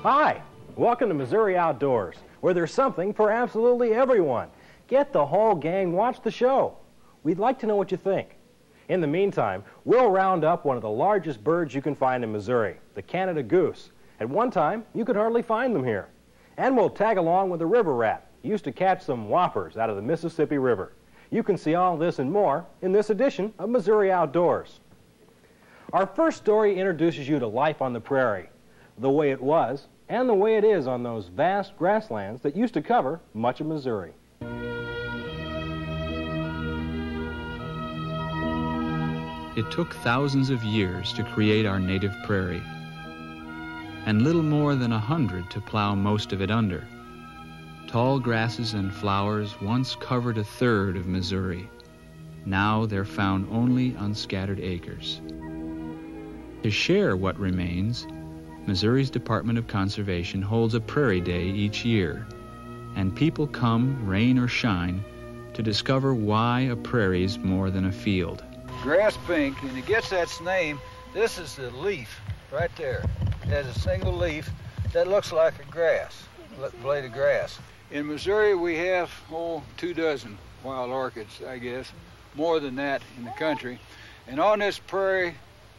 Hi, welcome to Missouri Outdoors, where there's something for absolutely everyone. Get the whole gang, watch the show. We'd like to know what you think. In the meantime, we'll round up one of the largest birds you can find in Missouri, the Canada goose. At one time, you could hardly find them here. And we'll tag along with the river rat. He used to catch some whoppers out of the Mississippi River. You can see all this and more in this edition of Missouri Outdoors. Our first story introduces you to life on the prairie, the way it was and the way it is on those vast grasslands that used to cover much of Missouri. It took thousands of years to create our native prairie, and little more than 100 to plow most of it under. Tall grasses and flowers once covered a third of Missouri. Now they're found only on scattered acres. To share what remains, Missouri's Department of Conservation holds a Prairie Day each year, and people come, rain or shine, to discover why a prairie's more than a field. Grass pink, and it gets its name. This is the leaf right there. It has a single leaf that looks like a blade of grass. In Missouri, we have, 2 dozen wild orchids, I guess, more than that in the country. And on this prairie,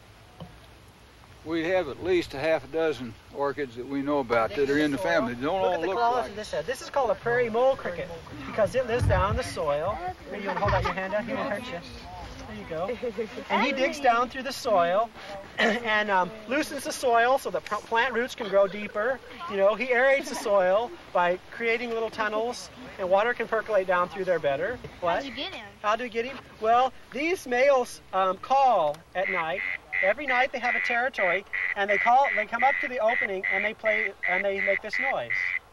we have at least a half a dozen orchids that we know about that are in the family. They don't all look like. This is called a prairie mole cricket because it lives down in the soil. Maybe you want to hold out your hand out here and hurt you. There you go. And he digs down through the soil and loosens the soil so the plant roots can grow deeper. You know, he aerates the soil by creating little tunnels, and water can percolate down through there better. What? How'd you get him? How do we get him? Well, these males call at night. Every night they have a territory, and they come up to the opening and they play and they make this noise.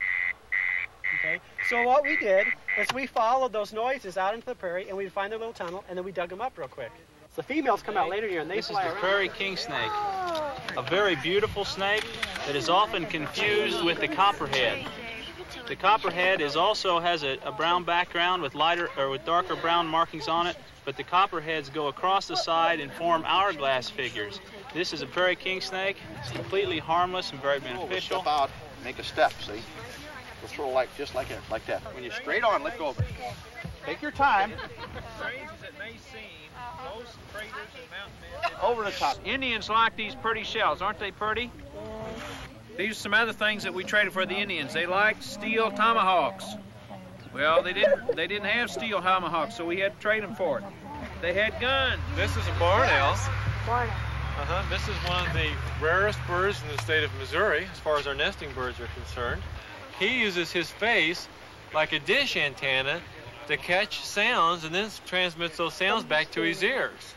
Okay, so what we did is we followed those noises out into the prairie, and we'd find their little tunnel, and then we'd dug them up real quick. The females come out later here, and they fly around. This is the prairie king snake, a very beautiful snake that is often confused with the copperhead. The copperhead also has a brown background with darker brown markings on it, but the copperheads go across the side and form hourglass figures. This is a prairie king snake. It's completely harmless and very beneficial. Step out, make a step, see? We'll throw just like that. When you're straight on, let go of it. Take your time. Strange as it may seem, most craters and mountain Over the top. Indians like these pretty shells, aren't they pretty? These are some other things that we traded for the Indians. They liked steel tomahawks. Well, they didn't have steel tomahawks, so we had to trade them for it. They had guns. This is a barn owl. Barn owl. This is one of the rarest birds in the state of Missouri, as far as our nesting birds are concerned. He uses his face like a dish antenna to catch sounds and then transmits those sounds back to his ears.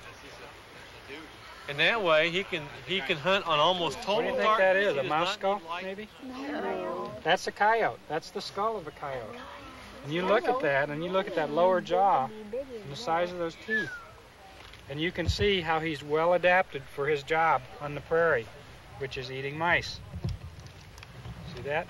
And that way he can hunt on almost total darkness. What do you think that is? A mouse skull, maybe? No. That's a coyote. That's the skull of a coyote. And you look at that, and you look at that lower jaw and the size of those teeth. And you can see how he's well adapted for his job on the prairie, which is eating mice. See that?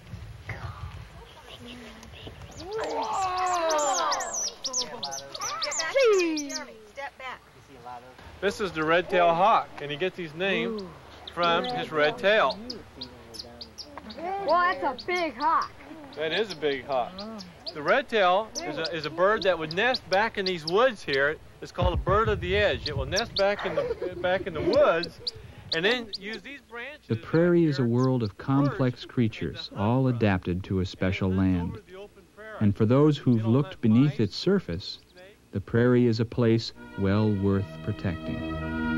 Step back. This is the red-tailed hawk, and he gets his name from his red tail. Well, that's a big hawk. That is a big hawk. The red-tail is a bird that would nest back in these woods here. It's called a bird of the edge. It will nest back in the woods, and then use these branches. The prairie is a world of complex creatures, all adapted to a special land. And for those who've looked beneath its surface, the prairie is a place well worth protecting.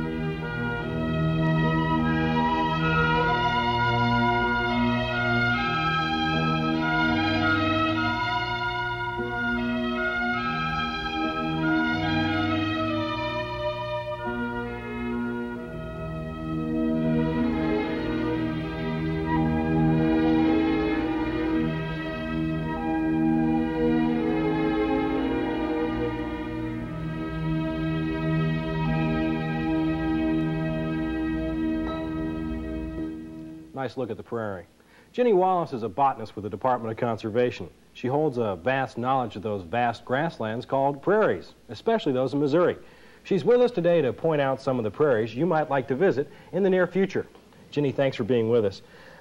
Nice look at the prairie. Jenny Wallace is a botanist with the Department of Conservation. She holds a vast knowledge of those vast grasslands called prairies, especially those in Missouri. She's with us today to point out some of the prairies you might like to visit in the near future. Jenny, thanks for being with us.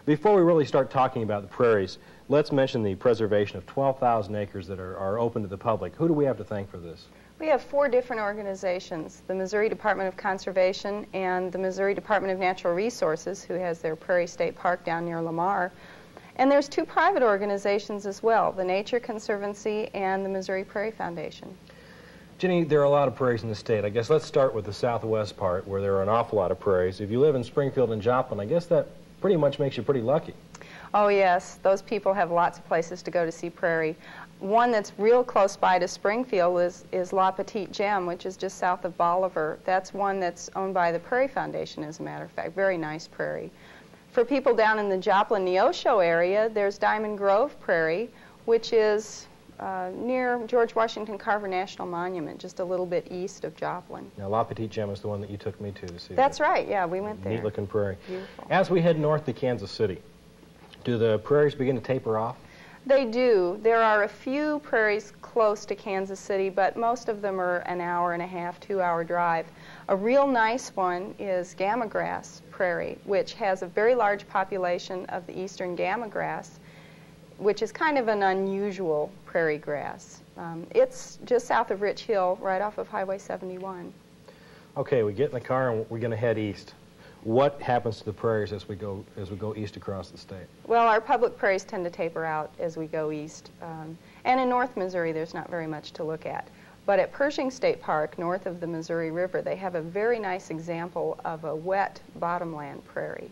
Before we really start talking about the prairies, let's mention the preservation of 12,000 acres that are open to the public. Who do we have to thank for this? We have 4 different organizations, the Missouri Department of Conservation and the Missouri Department of Natural Resources, who has their Prairie State Park down near Lamar. And there's 2 private organizations as well, the Nature Conservancy and the Missouri Prairie Foundation. Jenny, there are a lot of prairies in the state. I guess let's start with the southwest part, where there are an awful lot of prairies. If you live in Springfield and Joplin, I guess that pretty much makes you pretty lucky. Oh yes, those people have lots of places to go to see prairie. One that's real close by to Springfield is La Petite Gem, which is just south of Bolivar. That's one that's owned by the Prairie Foundation, as a matter of fact. Very nice prairie. For people down in the Joplin-Neosho area, there's Diamond Grove Prairie, which is near George Washington Carver National Monument, just a little bit east of Joplin. Now, La Petite Gem is the one that you took me to see. That's right, yeah, we went there. Neat-looking prairie. Beautiful. As we head north to Kansas City, do the prairies begin to taper off? They do. There are a few prairies close to Kansas City, but most of them are an hour and a half, 2-hour drive. A real nice one is Gamagrass Prairie, which has a very large population of the eastern gamagrass, which is kind of an unusual prairie grass. It's just south of Rich Hill, right off of Highway 71. Okay, we get in the car and we're going to head east. What happens to the prairies as we go east across the state? Well, our public prairies tend to taper out as we go east. And in North Missouri, there's not very much to look at. But at Pershing State Park, north of the Missouri River, they have a very nice example of a wet bottomland prairie.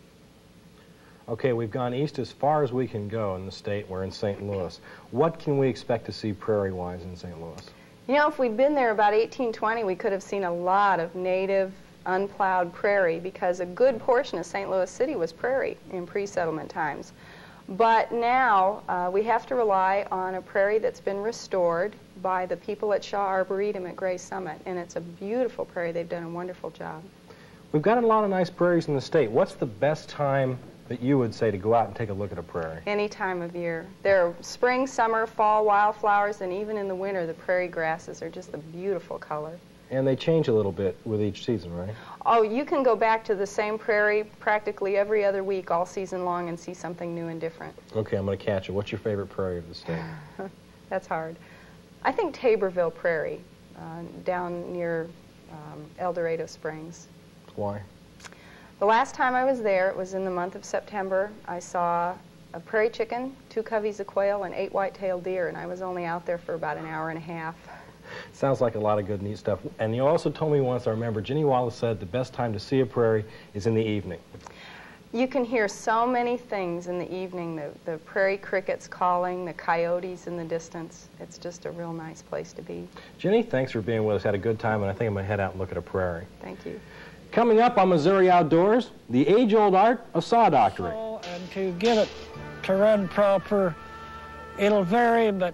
Okay, we've gone east as far as we can go in the state. We're in St. Louis. What can we expect to see prairie-wise in St. Louis? You know, if we'd been there about 1820, we could have seen a lot of native unplowed prairie, because a good portion of St. Louis City was prairie in pre-settlement times. But now we have to rely on a prairie that's been restored by the people at Shaw Arboretum at Gray Summit, and it's a beautiful prairie. They've done a wonderful job. We've got a lot of nice prairies in the state. What's the best time that you would say to go out and take a look at a prairie? Any time of year. There are spring, summer, fall wildflowers, and even in the winter the prairie grasses are just a beautiful color. And they change a little bit with each season, right? Oh, you can go back to the same prairie practically every other week all season long and see something new and different. Okay, I'm going to catch it. What's your favorite prairie of the state? That's hard. I think Taborville Prairie, down near El Dorado Springs. Why? The last time I was there, it was in the month of September. I saw a prairie chicken, 2 coveys of quail, and 8 white-tailed deer, and I was only out there for about an hour and a half. Sounds like a lot of good, neat stuff. And you also told me once, I remember, Jenny Wallace said the best time to see a prairie is in the evening. You can hear so many things in the evening, the prairie crickets calling, the coyotes in the distance. It's just a real nice place to be. Jenny, thanks for being with us. Had a good time, and I think I'm going to head out and look at a prairie. Thank you. Coming up on Missouri Outdoors, the age-old art of saw doctoring. And to get it to run proper, it'll vary, but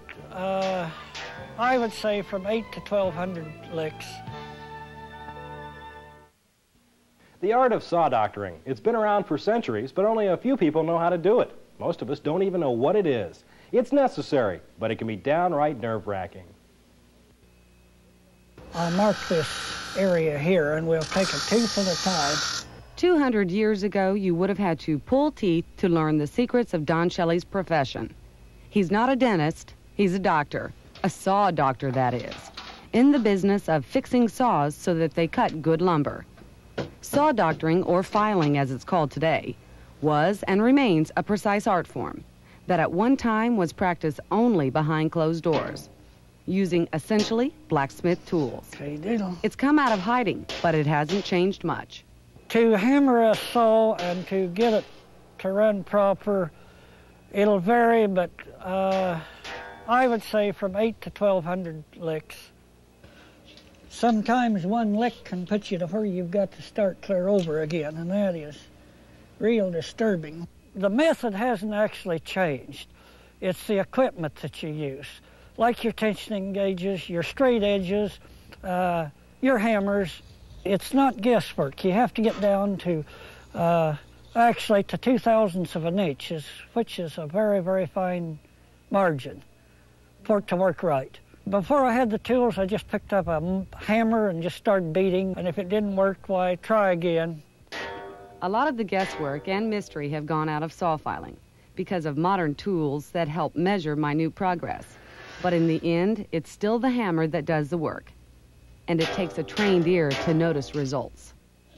I would say from 8 to 1,200 licks. The art of saw doctoring. It's been around for centuries, but only a few people know how to do it. Most of us don't even know what it is. It's necessary, but it can be downright nerve-wracking. I'll mark this area here, and we'll take a tooth at a time. 200 years ago, you would have had to pull teeth to learn the secrets of Don Shelley's profession. He's not a dentist, he's a doctor. A saw doctor, that is. In the business of fixing saws so that they cut good lumber. Saw doctoring, or filing as it's called today, was and remains a precise art form that at one time was practiced only behind closed doors, using essentially blacksmith tools. It's come out of hiding, but it hasn't changed much. To hammer a saw and to get it to run proper, it'll vary, but I would say from 8 to 1,200 licks. Sometimes one lick can put you to where you've got to start clear over again, and that is real disturbing. The method hasn't actually changed. It's the equipment that you use, like your tensioning gauges, your straight edges, your hammers. It's not guesswork. You have to get down to actually to 0.02 of an inch, which is a very, very fine margin for it to work right. Before I had the tools, I just picked up a hammer and just started beating, and if it didn't work, why, try again. A lot of the guesswork and mystery have gone out of saw filing because of modern tools that help measure minute progress. But in the end, it's still the hammer that does the work. And it takes a trained ear to notice results.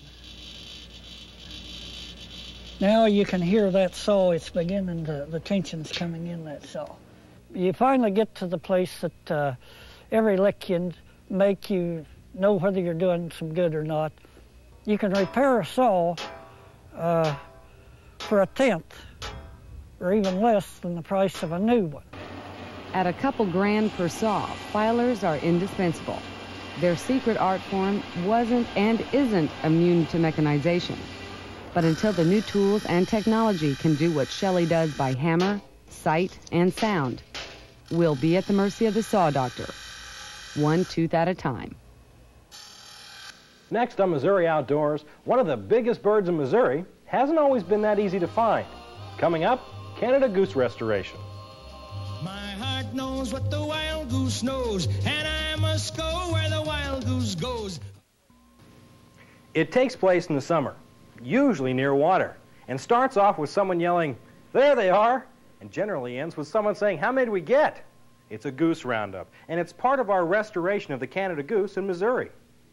Now you can hear that saw. It's beginning to, the tension's coming in that saw. You finally get to the place that every lick can make you know whether you're doing some good or not. You can repair a saw for a tenth or even less than the price of a new one. At a couple grand per saw, filers are indispensable. Their secret art form wasn't and isn't immune to mechanization. But until the new tools and technology can do what Shelley does by hammer, sight, and sound, we'll be at the mercy of the saw doctor, one tooth at a time. Next on Missouri Outdoors, one of the biggest birds in Missouri hasn't always been that easy to find. Coming up, Canada goose restoration. My heart knows what the wild goose knows, and I must go where the wild goose goes. It takes place in the summer, usually near water, and starts off with someone yelling, "There they are!" and generally ends with someone saying, "How many did we get?" It's a goose roundup, and it's part of our restoration of the Canada goose in Missouri.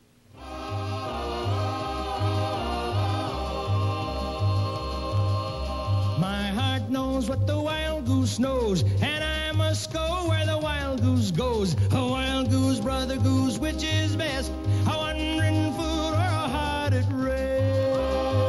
My heart knows what the wild goose knows, and I must go where the wild goose goes. A wild goose, brother goose, which is best? A wandering fool or a heart at rest?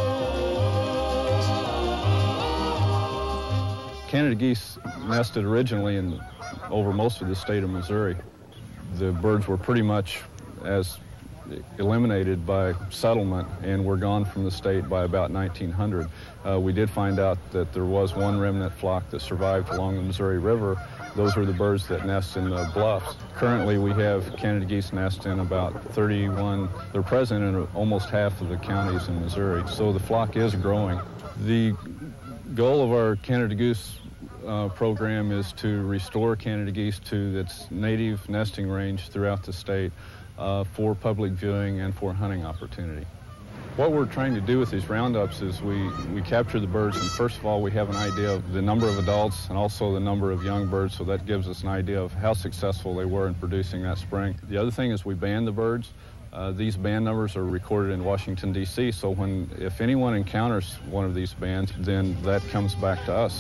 Canada geese nested originally over most of the state of Missouri. The birds were pretty much as eliminated by settlement and were gone from the state by about 1900. We did find out that there was one remnant flock that survived along the Missouri River. Those were the birds that nest in the bluffs. Currently we have Canada geese nest in about 31. They're present in almost half of the counties in Missouri, so the flock is growing. The goal of our Canada goose program is to restore Canada geese to its native nesting range throughout the state for public viewing and for hunting opportunity. What we're trying to do with these roundups is we capture the birds, and first of all we have an idea of the number of adults and also the number of young birds, so that gives us an idea of how successful they were in producing that spring. The other thing is we band the birds. These band numbers are recorded in Washington, D.C., so if anyone encounters one of these bands, then that comes back to us.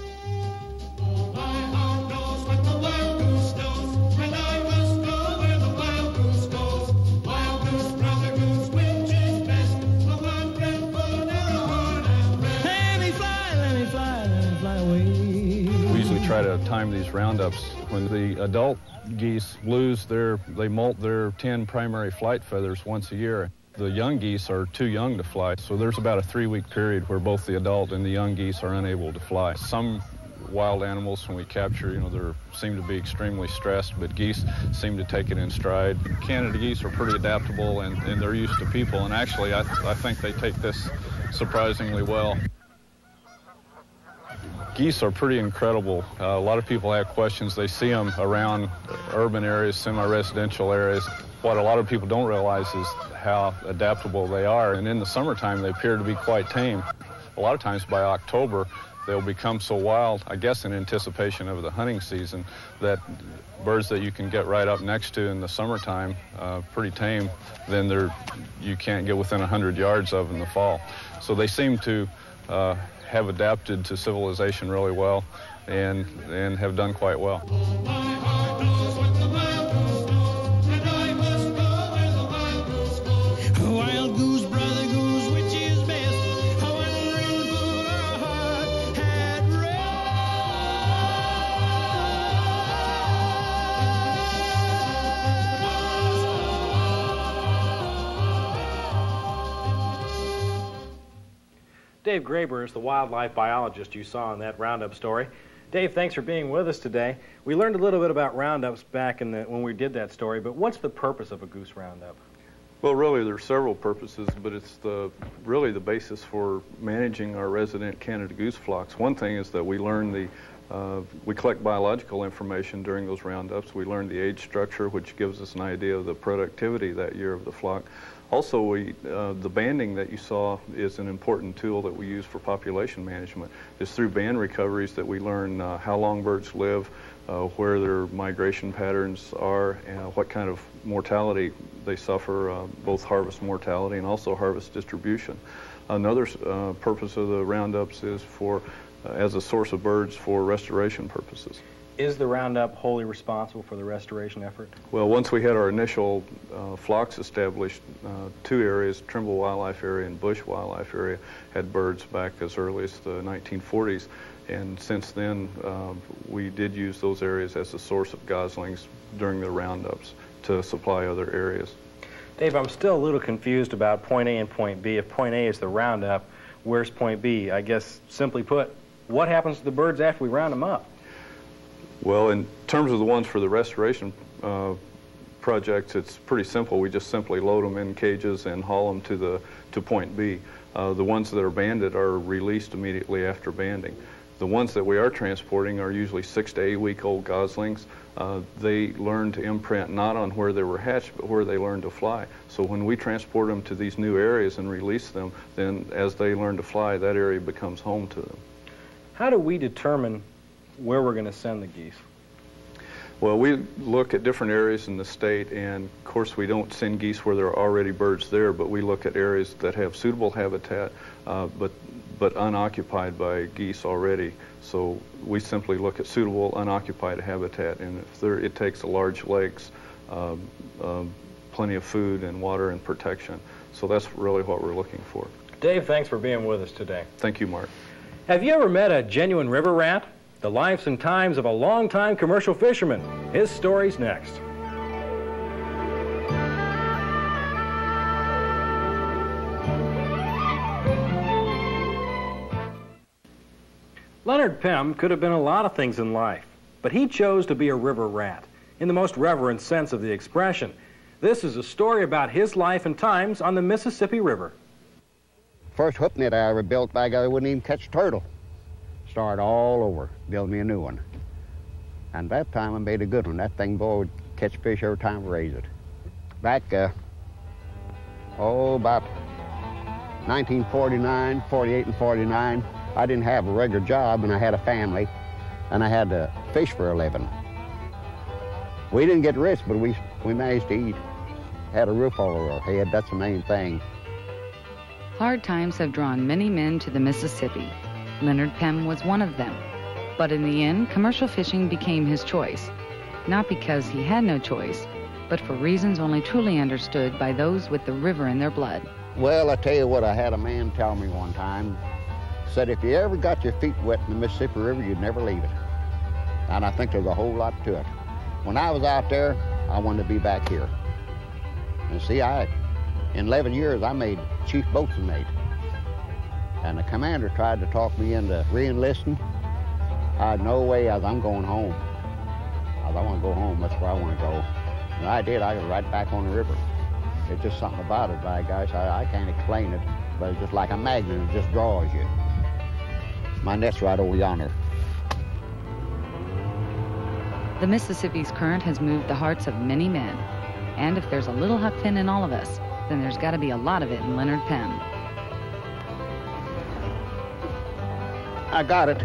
Try to time these roundups. When the adult geese they molt their 10 primary flight feathers once a year. The young geese are too young to fly, so there's about a 3-week period where both the adult and the young geese are unable to fly. Some wild animals, when we capture, they seem to be extremely stressed, but geese seem to take it in stride. Canada geese are pretty adaptable and they're used to people, and actually I think they take this surprisingly well. Geese are pretty incredible. A lot of people have questions. They see them around urban areas, semi-residential areas. What a lot of people don't realize is how adaptable they are. And in the summertime, they appear to be quite tame. A lot of times by October, they'll become so wild, I guess in anticipation of the hunting season, that birds that you can get right up next to in the summertime, pretty tame, then you can't get within 100 yards of in the fall. So they seem to have adapted to civilization really well and have done quite well. Wild goose, brother goose, which is best? A wandering fool or a heart at Dave Graber is the wildlife biologist you saw in that roundup story. Dave, thanks for being with us today. We learned a little bit about roundups back when we did that story, but what's the purpose of a goose roundup? Well, really, there are several purposes, but it's really the basis for managing our resident Canada goose flocks. One thing is that we learn the We collect biological information during those roundups. We learn the age structure, which gives us an idea of the productivity that year of the flock. Also, the banding that you saw is an important tool that we use for population management. It's through band recoveries that we learn how long birds live, where their migration patterns are, and what kind of mortality they suffer, both harvest mortality and also harvest distribution. Another purpose of the roundups is as a source of birds for restoration purposes. Is the roundup wholly responsible for the restoration effort? Well, once we had our initial flocks established, two areas, Trimble Wildlife Area and Bush Wildlife Area, had birds back as early as the 1940s. And since then, we did use those areas as a source of goslings during the roundups to supply other areas. Dave, I'm still a little confused about point A and point B. If point A is the roundup, where's point B? I guess, simply put, what happens to the birds after we round them up? Well, in terms of the ones for the restoration projects, it's pretty simple. We just simply load them in cages and haul them to point B. The ones that are banded are released immediately after banding. The ones that we are transporting are usually 6 to 8 week old goslings. They learn to imprint not on where they were hatched, but where they learn to fly. So when we transport them to these new areas and release them, then as they learn to fly, that area becomes home to them. How do we determine where we're going to send the geese? Well, we look at different areas in the state, and of course we don't send geese where there are already birds there, but we look at areas that have suitable habitat, but unoccupied by geese already. So we simply look at suitable unoccupied habitat, and if it takes large lakes, plenty of food and water and protection. So that's really what we're looking for. Dave, thanks for being with us today. Thank you, Mark. Have you ever met a genuine river rat? The lives and times of a long-time commercial fisherman. His story's next. Leonard Pem could have been a lot of things in life, but he chose to be a river rat, in the most reverent sense of the expression. This is a story about his life and times on the Mississippi River. First hook net I ever built, by God, I wouldn't even catch a turtle. Started all over, build me a new one. And that time I made a good one. That thing, boy, would catch fish every time I raised it. Back, about 1949, 48 and 49, I didn't have a regular job and I had a family and I had to fish for a living. We didn't get rich, but we managed to eat. Had a roof over our head, that's the main thing. Hard times have drawn many men to the Mississippi. Leonard Pem was one of them. But in the end, commercial fishing became his choice. Not because he had no choice, but for reasons only truly understood by those with the river in their blood. Well, I tell you what, I had a man tell me one time, said if you ever got your feet wet in the Mississippi River, you'd never leave it. And I think there's a whole lot to it. When I was out there, I wanted to be back here. And see, in 11 years, I made chief boatswain mate. And the commander tried to talk me into re-enlisting. I had no way, I'm going home. I want to go home, that's where I want to go. And I did, I got right back on the river. It's just something about it, by gosh, I can't explain it, but it's just like a magnet, it just draws you. My net's right over yonder. The Mississippi's current has moved the hearts of many men. And if there's a little huck fin in all of us, then there's got to be a lot of it in Leonard Pem. I got it.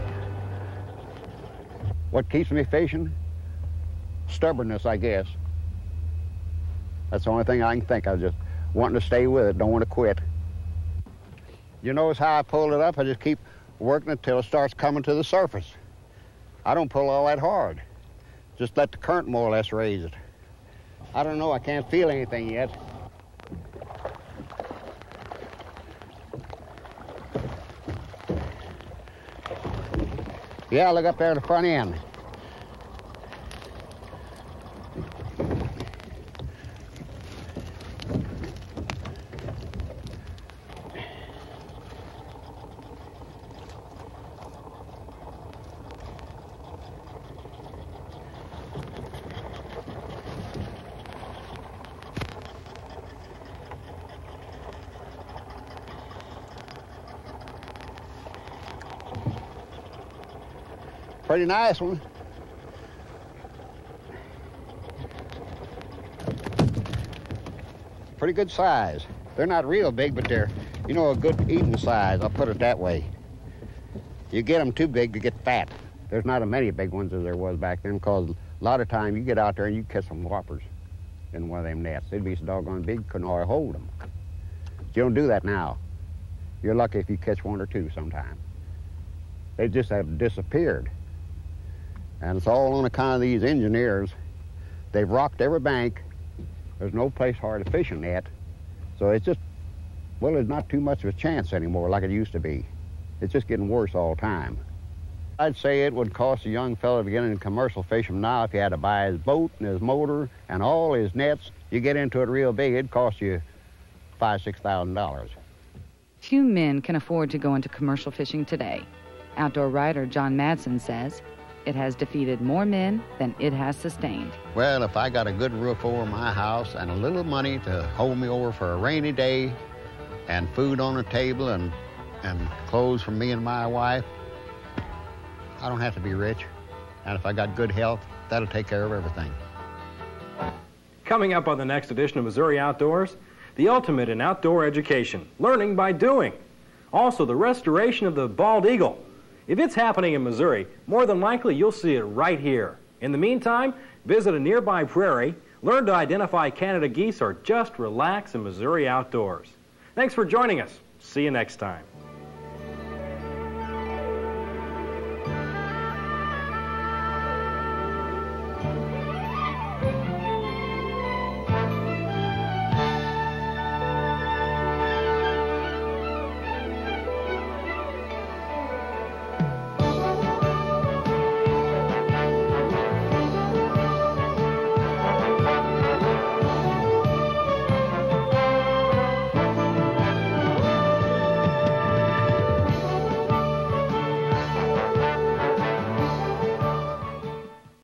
What keeps me fishing? Stubbornness, I guess. That's the only thing I can think of, just wanting to stay with it, don't want to quit. You notice how I pulled it up? I just keep working it till it starts coming to the surface. I don't pull all that hard. Just let the current more or less raise it. I don't know, I can't feel anything yet. Yeah, look up there at the front end. Pretty nice one. Pretty good size. They're not real big, but they're, you know, a good eating size. I'll put it that way. You get them too big to get fat. There's not as many big ones as there was back then, because a lot of time you get out there and you catch some whoppers in one of them nets. They'd be so doggone big, couldn't hardly hold them. You don't do that now. You're lucky if you catch one or two sometime. They just have disappeared. And it's all on account of these engineers. They've rocked every bank. There's no place hard to fish in that. So it's just, well, there's not too much of a chance anymore like it used to be. It's just getting worse all the time. I'd say it would cost a young fellow to get into commercial fishing now if he had to buy his boat and his motor and all his nets. You get into it real big, it'd cost you $5,000, $6,000. Few men can afford to go into commercial fishing today. Outdoor writer John Madsen says it has defeated more men than it has sustained. Well, if I got a good roof over my house and a little money to hold me over for a rainy day and food on the table and clothes for me and my wife, I don't have to be rich. And if I got good health, that'll take care of everything. Coming up on the next edition of Missouri Outdoors, the ultimate in outdoor education, learning by doing. Also, the restoration of the bald eagle. If it's happening in Missouri, more than likely you'll see it right here. In the meantime, visit a nearby prairie, learn to identify Canada geese, or just relax in Missouri Outdoors. Thanks for joining us. See you next time.